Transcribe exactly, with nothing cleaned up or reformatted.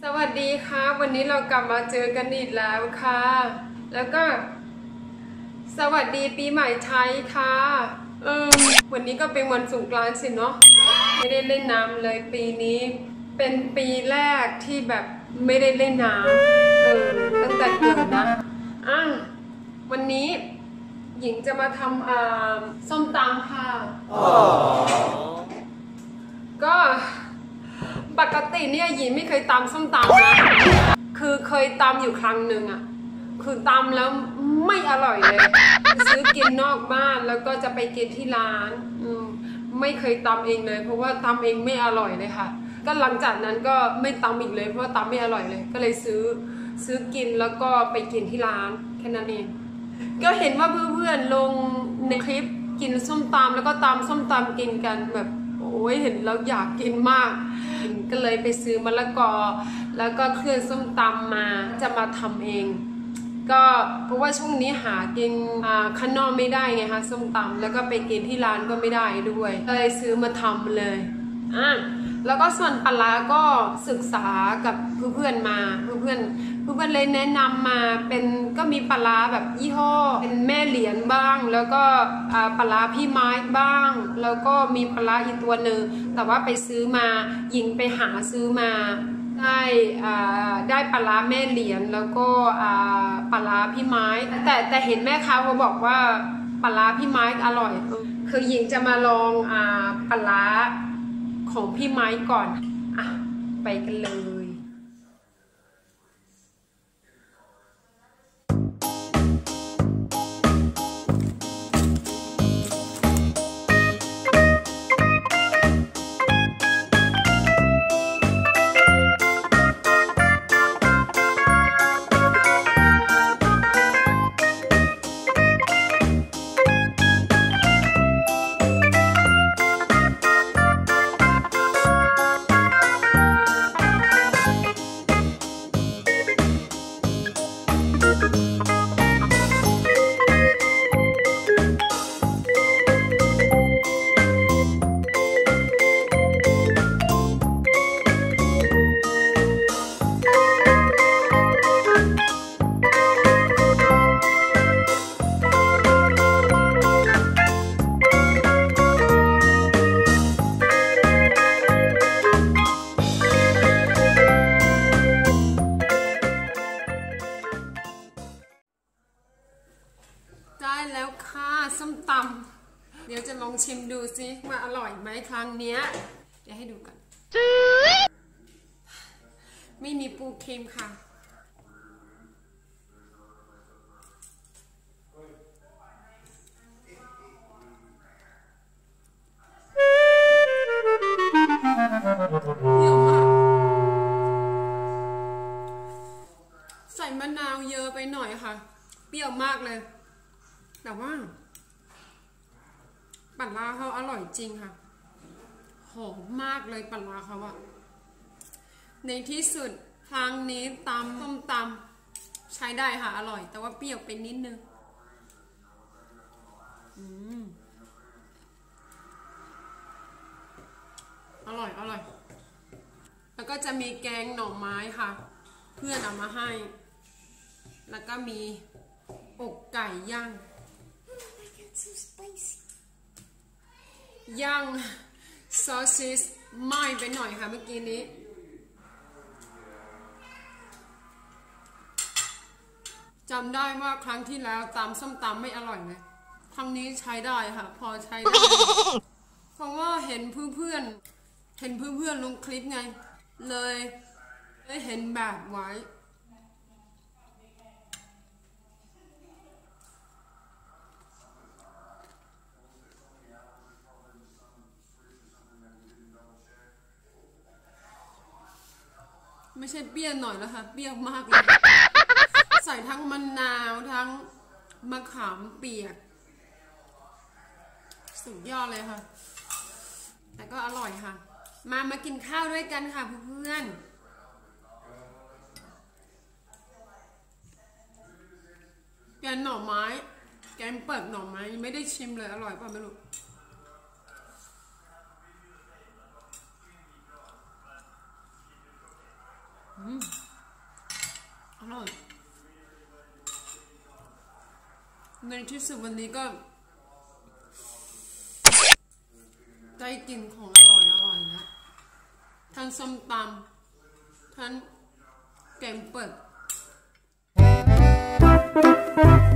สวัสดีค่ะวันนี้เรากลับมาเจอกันอีกแล้วค่ะแล้วก็สวัสดีปีใหม่ไทยค่ะเออวันนี้ก็เป็นวันสงกรานต์สิเนาะไม่ได้เล่นน้ำเลยปีนี้เป็นปีแรกที่แบบไม่ได้เล่นน้ำเออตั้งแต่เกิดนะอ่ะวันนี้หญิงจะมาทำอ่าส้มตำค่ะก็ปกติเนี่ยหญิงไม่เคยตำส้มตำนะคือเคยตำอยู่ครั้งหนึ่งอะคือตำแล้วไม่อร่อยเลยซื้อกินนอกบ้านแล้วก็จะไปกินที่ร้านอืมไม่เคยตำเองเลยเพราะว่าตำเองไม่อร่อยเลยค่ะก็หลังจากนั้นก็ไม่ตำอีกเลยเพราะว่าตำไม่อร่อยเลยก็เลยซื้อซื้อกินแล้วก็ไปกินที่ร้านแค่นั้นเองก็เห็นว่าเพื่อนๆลงในคลิปกินส้มตำแล้วก็ตำส้มตำกินกันแบบโอ้ยเห็นแล้วอยากกินมากก็เลยไปซื้อมะละกอแล้วก็เครื่องส้มตำมาจะมาทำเองก็เพราะว่าช่วงนี้หากินข้างนอกไม่ได้ไงคะส้มตำแล้วก็ไปกินที่ร้านก็ไม่ได้ด้วยก็เลยซื้อมาทำเลยอ่ะแล้วก็ส่วนปลาร้าก็ศึกษากับเพื่อนๆมาเพื่อนๆเพื่อนๆเลยแนะนำมาเป็นก็มีปลาร้าแบบยี่ห้อเป็นแม่เหรียญบ้างแล้วก็ปลาร้าพี่ไม้บ้างแล้วก็มีปลาร้าอีกตัวหนึ่งแต่ว่าไปซื้อมาหญิงไปหาซื้อมาได้ได้ปลาร้าแม่เหรียญแล้วก็ปลาร้าพี่ไม้แต่แต่เห็นแม่ค้าเขาบอกว่าปลาร้าพี่ไม้อร่อยคือหญิงจะมาลองปลาร้าของพี่ไม้ก่อนอ่ะไปกันเลยได้แล้วค่ะส้มตำเดี๋ยวจะลองชิมดูสิว่าอร่อยไหมครั้งเนี้ยเดี๋ยวให้ดูกันไม่มีปูเค็มค่ะเยอะมากใส่มะนาวเยอะไปหน่อยค่ะเปรี้ยวมากเลยแต่ว่าปลาร้าเขาอร่อยจริงค่ะหอมมากเลยปลาร้าเขาอะในที่สุดครั้งนี้ตำส้มตำใช้ได้ค่ะอร่อยแต่ว่าเปรี้ยวไปนิดนึงอืมอร่อยอร่อยแล้วก็จะมีแกงหน่อไม้ค่ะเพื่อนเอามาให้แล้วก็มีอกไก่ย่างย่างซอสซิสไหม้ไปหน่อยค่ะเมื่อกี้นี้จำได้ว่าครั้งที่แล้วตำส้มตำไม่อร่อยเลยครั้งนี้ใช้ได้ค่ะพอใช้ได้เพราะว่าเห็นเพื่อนๆเห็นเพื่อนๆลงคลิปไงเลยได้เห็นแบบไว้ไม่ใช่เปรี้ยวหน่อยแล้วค่ะเปรี้ยวมากเลยใส่ทั้งมะนาวทั้งมะขามเปียกสุดยอดเลยค่ะแต่ก็อร่อยค่ะมามากินข้าวด้วยกันค่ะเพื่อนแกงหน่อไม้แกงเปิดหน่อไม้ไม่ได้ชิมเลยอร่อยป่ะไม่รู้ อือืมอร่อยในที่สุดวันนี้ก็ได้กินของอร่อยอร่อยนะทั้งส้มตำทั้งแกงเปิด